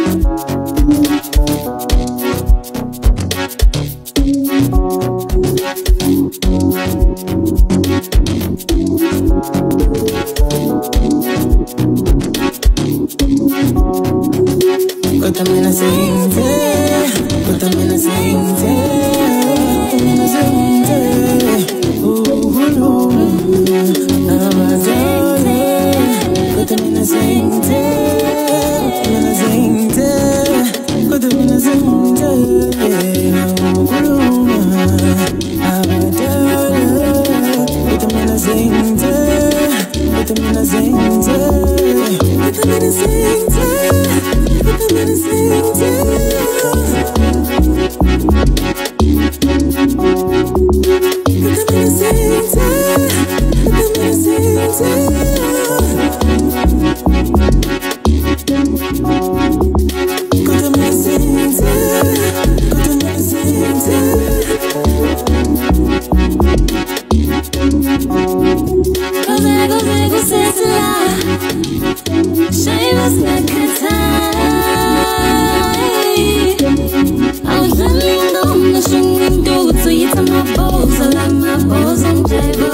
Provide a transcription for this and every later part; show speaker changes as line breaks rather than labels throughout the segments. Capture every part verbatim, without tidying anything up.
Put them in the same day, put them in the same day, put them in the same day. Ooh, ooh, I'm a darling. Put them in the same day, put them in the same day, put them in the same day. Ooh, I'm a darling. Put them in the same day, put them in the same day, put them in the same day. Put them in the same day. Put them in the same day. Put them in the same day. Put them in the same day. Put them in the same day. Cos'è, cos'è, cos'è se la Shame us not good time. I was running on the string and do it to you to my balls. I like my balls on table.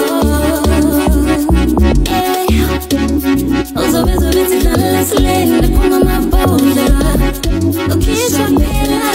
Oh, so it's a bit of let's lay in the palm of my balls. Okay, it's your bed.